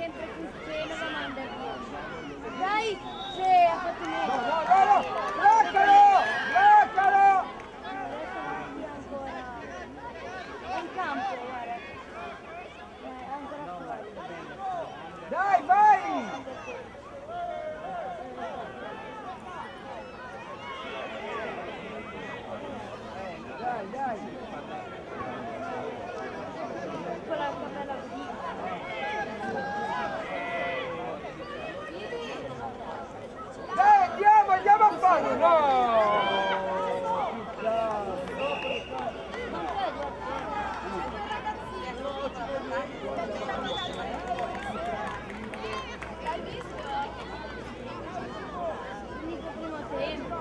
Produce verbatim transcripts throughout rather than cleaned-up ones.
sempre tutte le domande a via. Dai, se ha fatto meglio. No, no, no, no! Bloccalo! Bloccalo! Adesso non via ancora. È in campo, guarda. È ancora fuori. Dai, vai! Dai, dai! Con la cappella così. Dai, andiamo, andiamo a farlo! No! Non credo. L'hai visto? Finito il primo tempo.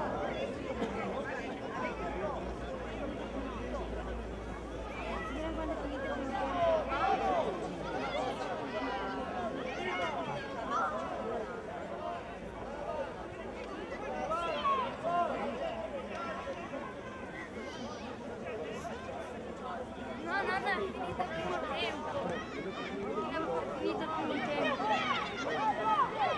Vediamo quando è finito il primo tempo. No, no, no, è finito il primo tempo. Abbiamo finito il primo tempo.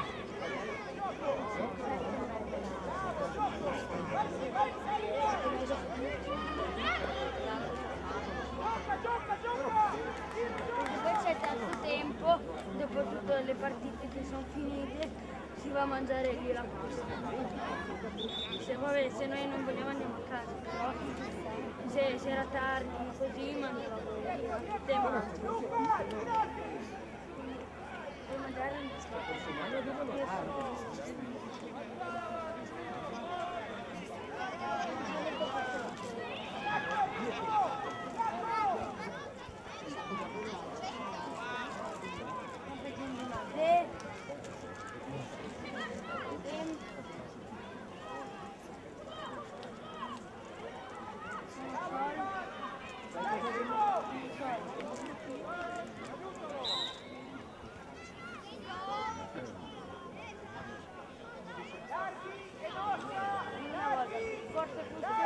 Invece il terzo tempo, dopo tutte le partite che sono finite, si va a mangiare lì la pasta. Se, vabbè, se noi non vogliamo andiamo a casa, però se, se era tardi così mangiavo lì, a tutte e mangio. E magari non forse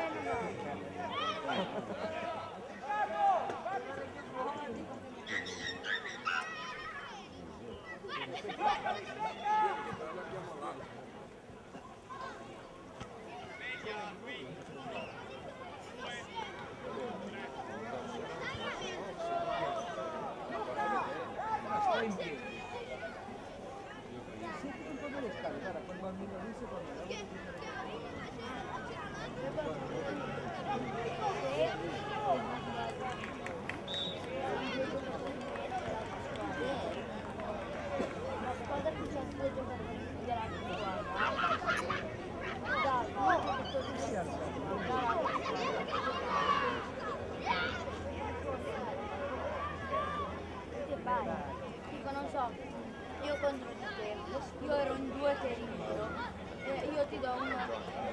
Dico, non so, io contro di te, io ero in due che eri nero, e io ti do uno.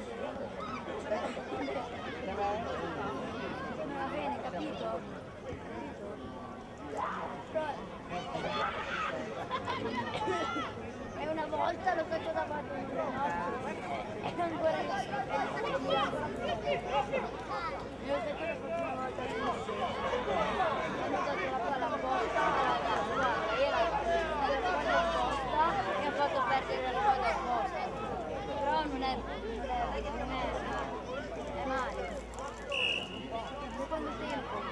Non va bene, capito? E una volta lo faccio da parte del nostro, e ancora lo so. Io ho detto lo faccio una volta all'inizio. Hanno dato la palla apposta, guarda, io la palla apposta e ho fatto perdere la palla apposta. Però non è, non è, non è, è male. Secondo tempo.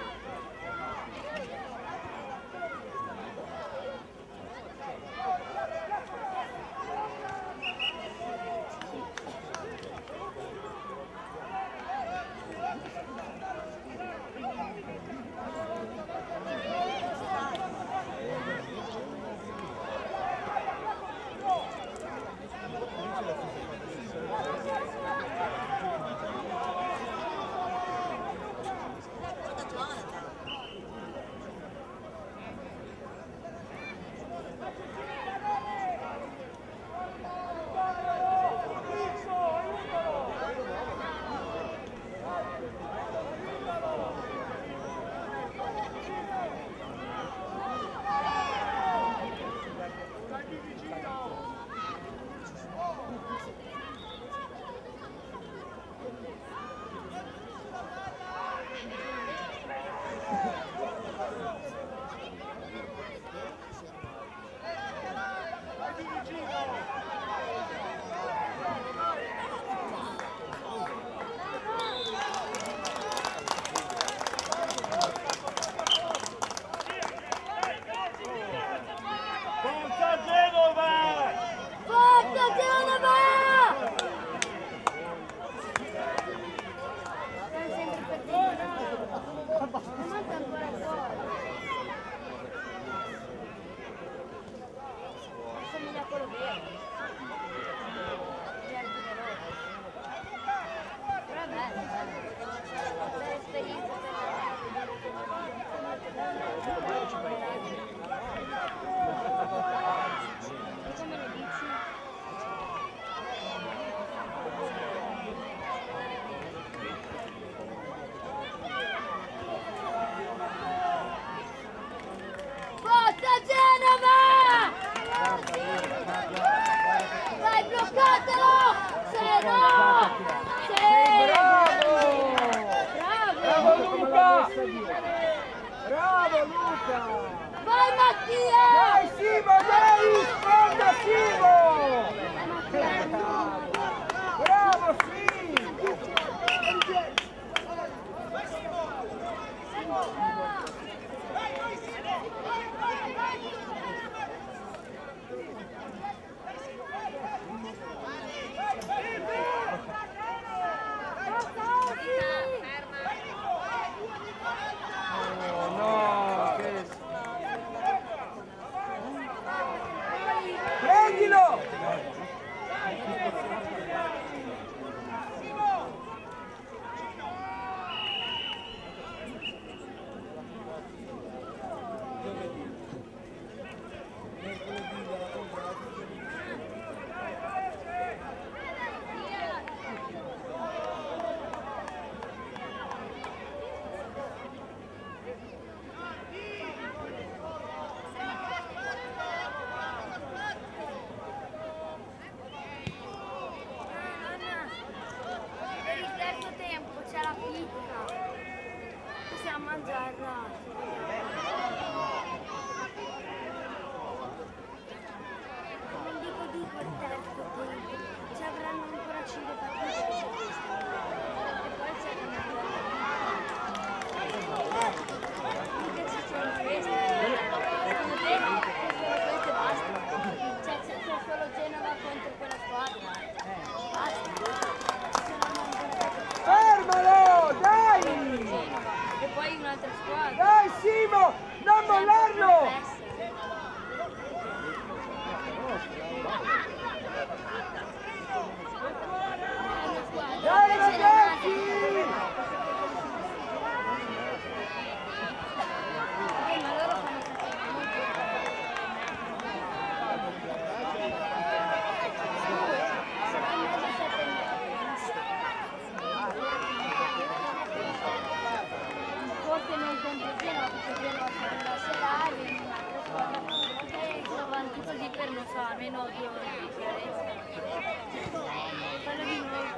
non so, almeno due ore di chiarezza. Fallo di nuovo.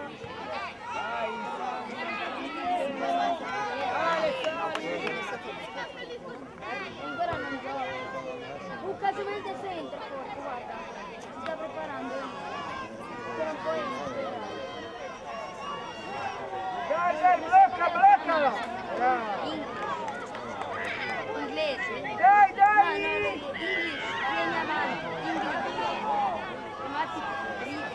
Ancora non gioca. Luca, se volete sempre forse, guarda. Si sta preparando. Ancora un po' in Dai, dai, blocca, bloccalo! inglese. Dai, dai! No, no, English, vieni avanti, English. Matti, ridi.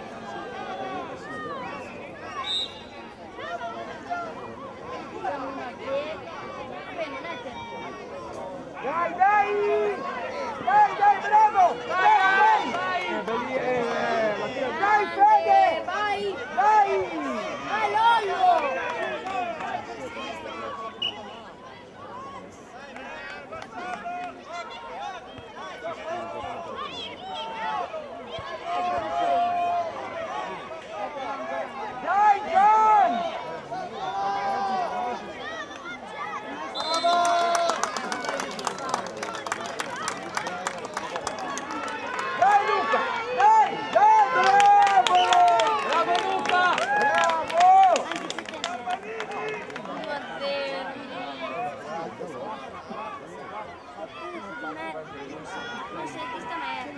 Siamo una che... Vabbè, non è terribile. Dai, dai! Dai, dai, bravo! Dai, dai! Dai, Fede! Vai! Dai! Vai, Lollo! Dai, John! Dai, Luca! Dai, dai, bravo! Bravo, Luca! Bravo! due a zero. Ma senti sta merda.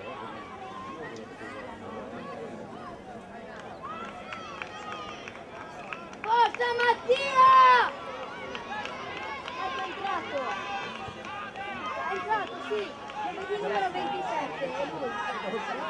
Forza Mattia! Ecco, è entrato. È entrato, sì. Quello di numero ventisette, è lui.